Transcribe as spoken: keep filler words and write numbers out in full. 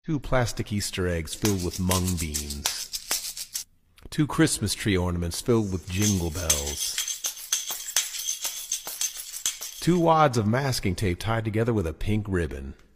Two plastic Easter eggs filled with mung beans. Two Christmas tree ornaments filled with jingle bells. Two wads of masking tape tied together with a pink ribbon.